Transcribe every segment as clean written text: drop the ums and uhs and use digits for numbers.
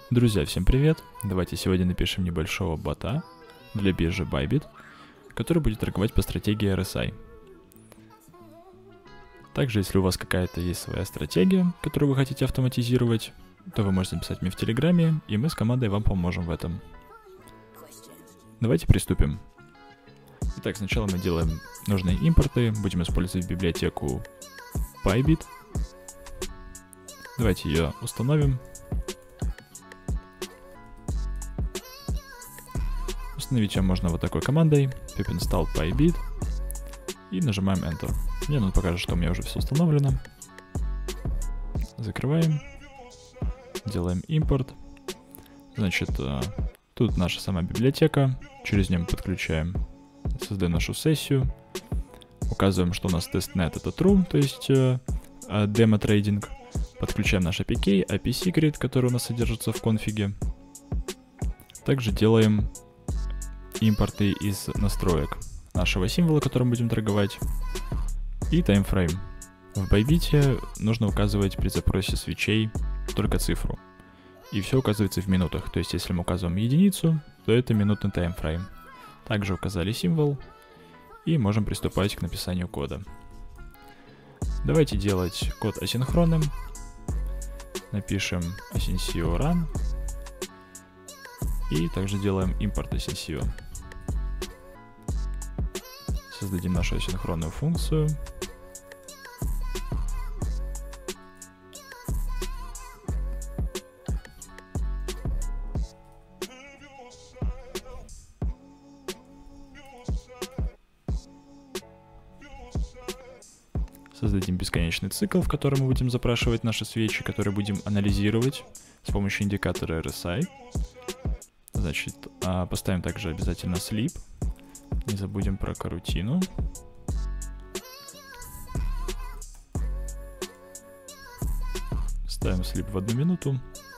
Друзья, всем привет! Давайте сегодня напишем небольшого бота для биржи Bybit, который будет торговать по стратегии RSI. Также, если у вас какая-то есть своя стратегия, которую вы хотите автоматизировать, то вы можете написать мне в Телеграме, и мы с командой вам поможем в этом. Давайте приступим. Итак, сначала мы делаем нужные импорты, будем использовать библиотеку Bybit. Давайте ее установим. Установить ее можно вот такой командой pip install Bybit и нажимаем Enter. Мне он покажет, что у меня уже все установлено. Закрываем. Делаем импорт. Значит, тут наша сама библиотека. Через нее мы подключаем, создаем нашу сессию. Указываем, что у нас testnet это true, то есть демо-трейдинг. Подключаем наш APK, IP-secret, который у нас содержится в конфиге. Также делаем импорты из настроек нашего символа, которым будем торговать, и таймфрейм. В Bybit нужно указывать при запросе свечей только цифру. И все указывается в минутах. То есть, если мы указываем единицу, то это минутный таймфрейм. Также указали символ, и можем приступать к написанию кода. Давайте делать код асинхронным. Напишем asyncio run. И также делаем импорт asyncio. Создадим нашу асинхронную функцию. Создадим бесконечный цикл, в котором мы будем запрашивать наши свечи, которые будем анализировать с помощью индикатора RSI. Значит, поставим также обязательно sleep. Не забудем про карутину. Ставим sleep в 1 минуту.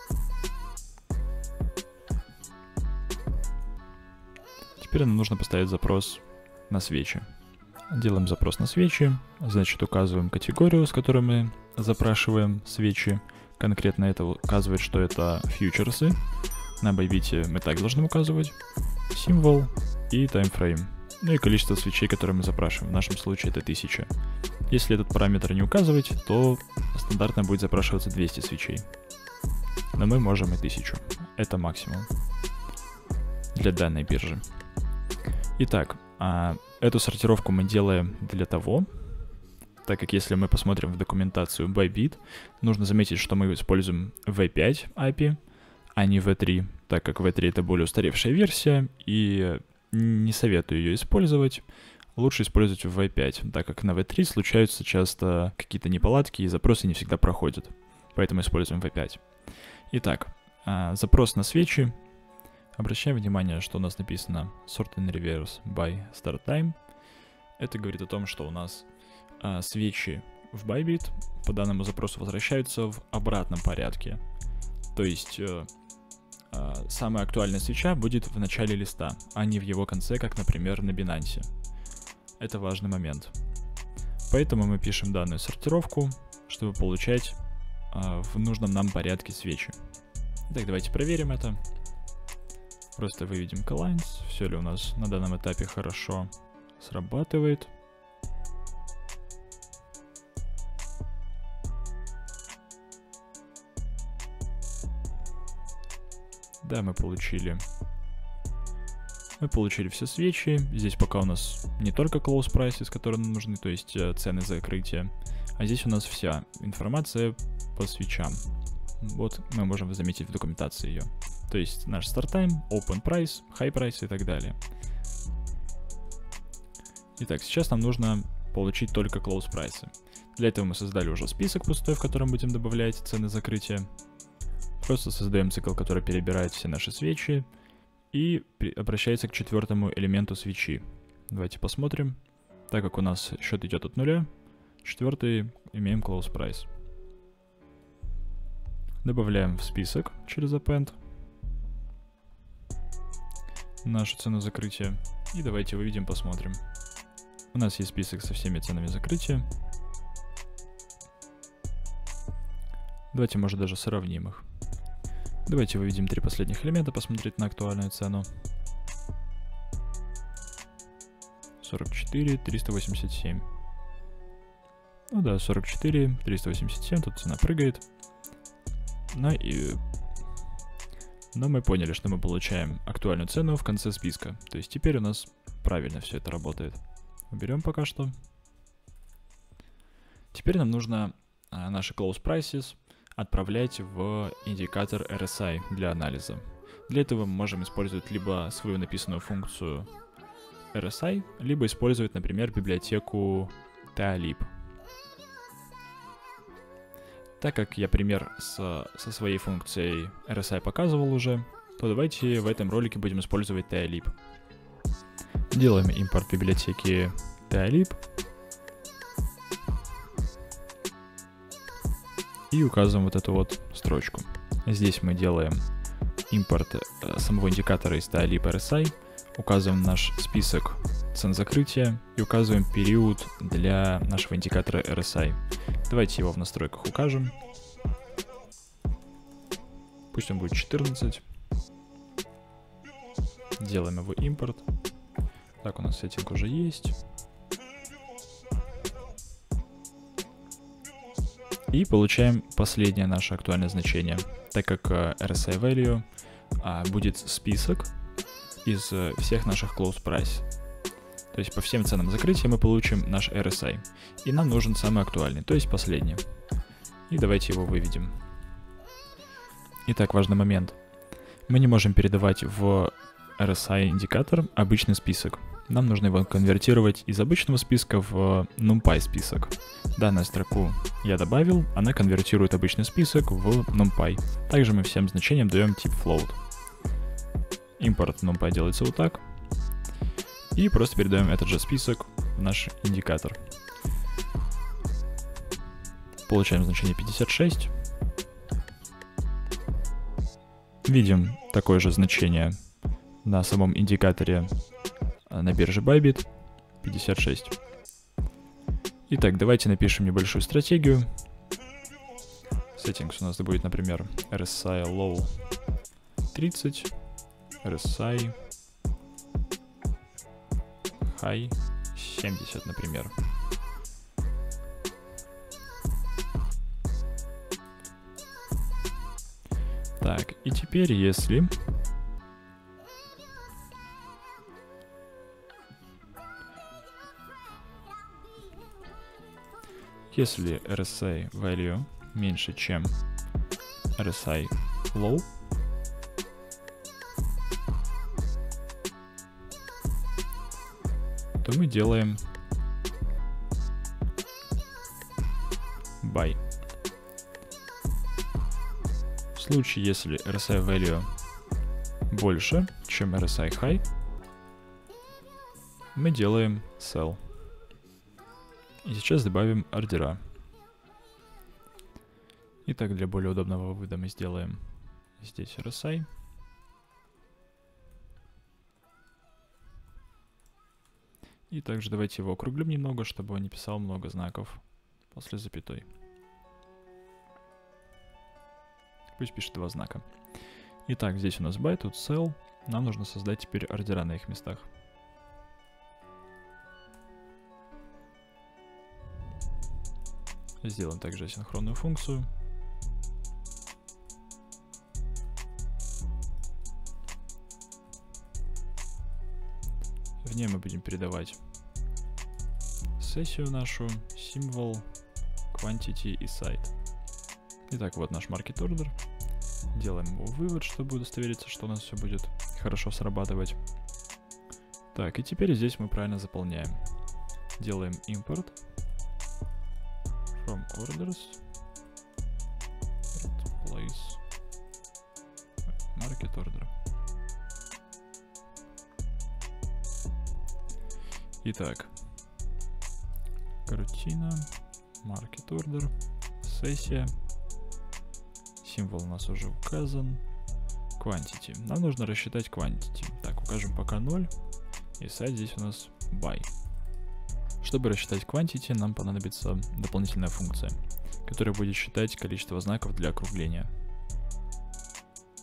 Теперь нам нужно поставить запрос на свечи. Делаем запрос на свечи, значит, указываем категорию, с которой мы запрашиваем свечи. Конкретно это указывает, что это фьючерсы. На Bybit мы так должны указывать. Символ и таймфрейм. Ну и количество свечей, которые мы запрашиваем. В нашем случае это 1000. Если этот параметр не указывать, то стандартно будет запрашиваться 200 свечей. Но мы можем и 1000. Это максимум для данной биржи. Итак, эту сортировку мы делаем для того, так как если мы посмотрим в документацию Bybit, нужно заметить, что мы используем V5 API, а не V3, так как V3 это более устаревшая версия, и не советую ее использовать. Лучше использовать V5, так как на V3 случаются часто какие-то неполадки, и запросы не всегда проходят. Поэтому используем V5. Итак, запрос на свечи. Обращаем внимание, что у нас написано sort in reverse by start time. Это говорит о том, что у нас свечи в Bybit по данному запросу возвращаются в обратном порядке. То есть самая актуальная свеча будет в начале листа, а не в его конце, как, например, на Binance. Это важный момент. Поэтому мы пишем данную сортировку, чтобы получать в нужном нам порядке свечи. Итак, давайте проверим это. Просто выведем clients, все ли у нас на данном этапе хорошо срабатывает. Да, мы получили все свечи. Здесь пока у нас не только close prices, которые нам нужны, то есть цены закрытия, а здесь у нас вся информация по свечам. Вот мы можем заметить в документации ее. То есть наш start time, open price, high price и так далее. Итак, сейчас нам нужно получить только close price. Для этого мы создали уже список пустой, в котором будем добавлять цены закрытия. Просто создаем цикл, который перебирает все наши свечи и обращается к 4-му элементу свечи. Давайте посмотрим. Так как у нас счет идет от 0, 4-й имеем close price. Добавляем в список через append нашу цену закрытия. И давайте выведем, посмотрим. У нас есть список со всеми ценами закрытия. Давайте, может, даже сравним их. Давайте выведем 3 последних элемента, посмотреть на актуальную цену. 44, 387. Ну да, 44, 387, тут цена прыгает. Но мы поняли, что мы получаем актуальную цену в конце списка. То есть теперь у нас правильно все это работает. Уберем пока что. Теперь нам нужно наши close prices отправлять в индикатор RSI для анализа. Для этого мы можем использовать либо свою написанную функцию RSI, либо использовать, например, библиотеку TALib. Так как я пример со своей функцией RSI показывал уже, то давайте в этом ролике будем использовать TALib. Делаем импорт библиотеки TALib и указываем вот эту вот строчку. Здесь мы делаем импорт самого индикатора из TALib RSI, указываем наш список цен закрытия и указываем период для нашего индикатора RSI. Давайте его в настройках укажем. Пусть он будет 14. Делаем его импорт. Так, у нас сеттинг уже есть. И получаем последнее наше актуальное значение, так как RSI value будет список из всех наших close price. То есть по всем ценам закрытия мы получим наш RSI. И нам нужен самый актуальный, то есть последний. И давайте его выведем. Итак, важный момент. Мы не можем передавать в RSI индикатор обычный список. Нам нужно его конвертировать из обычного списка в NumPy список. Данную строку я добавил, она конвертирует обычный список в NumPy. Также мы всем значениям даем тип float. Импорт NumPy делается вот так. И просто передаем этот же список в наш индикатор. Получаем значение 56. Видим такое же значение на самом индикаторе на бирже Bybit 56. Итак, давайте напишем небольшую стратегию. Settings у нас будет, например, RSI low 30, RSI high 70, например. Так, и теперь, если RSI value меньше, чем RSI low, то мы делаем buy. В случае, если RSI value больше, чем RSI high, мы делаем sell. И сейчас добавим ордера. Итак, для более удобного вывода мы сделаем здесь RSI. И также давайте его округлим немного, чтобы он не писал много знаков после запятой. Пусть пишет 2 знака. Итак, здесь у нас buy, тут sell. Нам нужно создать теперь ордера на их местах. Сделаем также асинхронную функцию. В ней мы будем передавать сессию нашу, символ, quantity и сайт. Итак, вот наш market order. Делаем его вывод, чтобы удостовериться, что у нас все будет хорошо срабатывать. Так, и теперь здесь мы правильно заполняем. Делаем import from orders, place market order. Итак, картина, market order, сессия, символ у нас уже указан, quantity. Нам нужно рассчитать quantity. Так, укажем пока 0, и сайт здесь у нас buy. Чтобы рассчитать quantity, нам понадобится дополнительная функция, которая будет считать количество знаков для округления.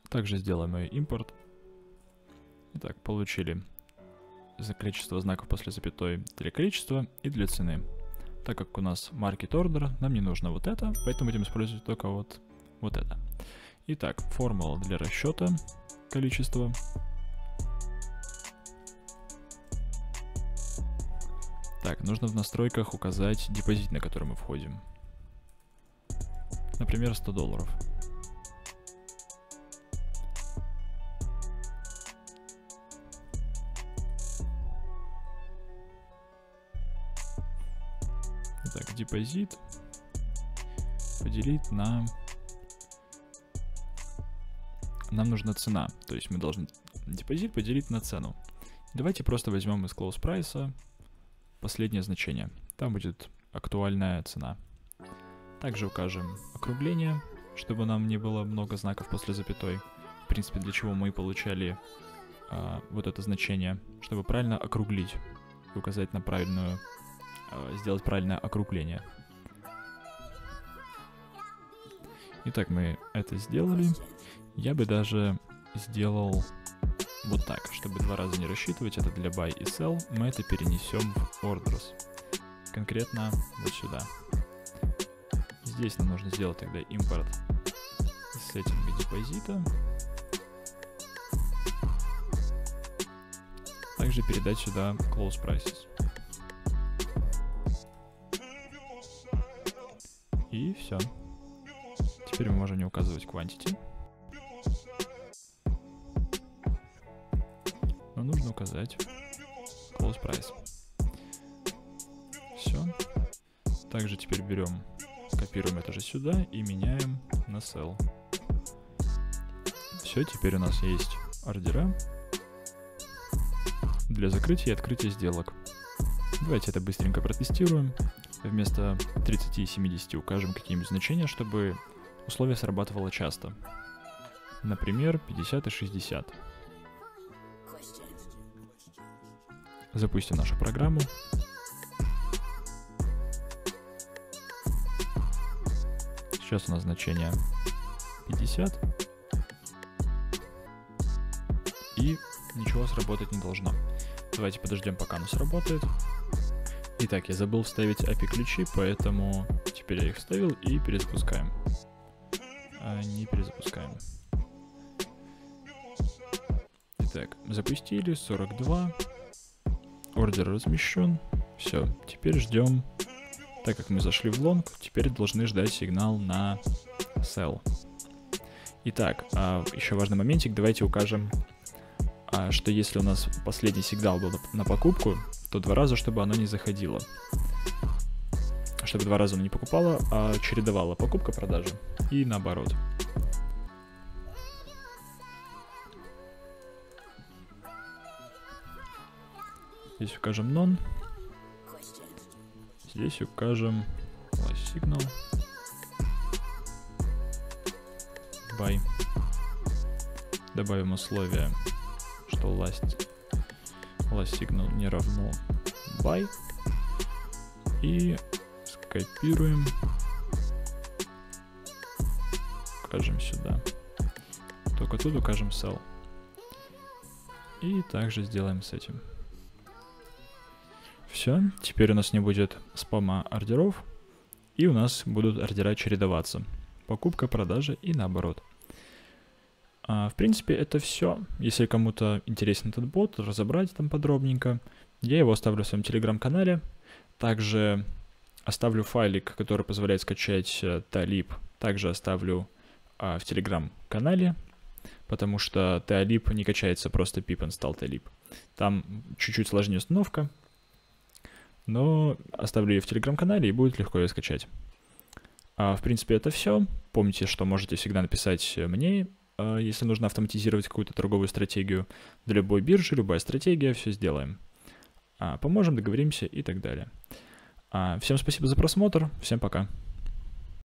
Также сделаем ее импорт. Итак, получили за количество знаков после запятой для количества и для цены. Так как у нас market order, нам не нужно вот это, поэтому будем использовать только вот это. Итак, формула для расчета количества. Так, нужно в настройках указать депозит, на который мы входим. Например, $100. Итак, депозит поделить на... Нам нужна цена, то есть мы должны депозит поделить на цену. Давайте просто возьмем из close price последнее значение. Там будет актуальная цена. Также укажем округление, чтобы нам не было много знаков после запятой. В принципе, для чего мы получали вот это значение, чтобы правильно округлить и указать на правильную, сделать правильное округление. Итак, мы это сделали. Я бы даже сделал вот так, чтобы 2 раза не рассчитывать. Это для buy и sell. Мы это перенесем в orders. Конкретно вот сюда. Здесь нам нужно сделать тогда импорт сеттинга депозита. Также передать сюда close prices. И все. Теперь мы можем не указывать quantity. Но нужно указать close price. Все. Также теперь берем, копируем это же сюда и меняем на sell. Все, теперь у нас есть ордера для закрытия и открытия сделок. Давайте это быстренько протестируем. Вместо 30 и 70 укажем какие-нибудь значения, чтобы условие срабатывало часто. Например, 50 и 60. Запустим нашу программу. Сейчас у нас значение 50. И ничего сработать не должно. Давайте подождем, пока оно сработает. Итак, я забыл вставить API-ключи, поэтому теперь я их вставил и перезапускаем. Не перезапускаем. Итак, запустили, 42. Ордер размещен. Все, теперь ждем. Так как мы зашли в лонг, теперь должны ждать сигнал на sell. Итак, еще важный моментик. Давайте укажем, что если у нас последний сигнал был на покупку, то 2 раза, чтобы оно не заходило. Чтобы 2 раза оно не покупало, а чередовало покупка-продажа. И наоборот. Здесь укажем none. Здесь укажем last signal. Buy. Добавим условие, что last signal не равно buy. И скопируем. Укажем сюда. Только тут укажем sell. И также сделаем с этим. Все, теперь у нас не будет спама ордеров, и у нас будут ордера чередоваться. Покупка, продажа и наоборот. В принципе, это все. Если кому-то интересен этот бот, разобрать там подробненько, я его оставлю в своем телеграм-канале. Также оставлю файлик, который позволяет скачать Talib. Также оставлю в телеграм-канале, потому что Talib не качается просто pip install Talib. Там чуть-чуть сложнее установка. Но оставлю ее в телеграм-канале и будет легко ее скачать. В принципе, это все. Помните, что можете всегда написать мне, если нужно автоматизировать какую-то торговую стратегию. Для любой биржи, любая стратегия, все сделаем. Поможем, договоримся и так далее. Всем спасибо за просмотр. Всем пока.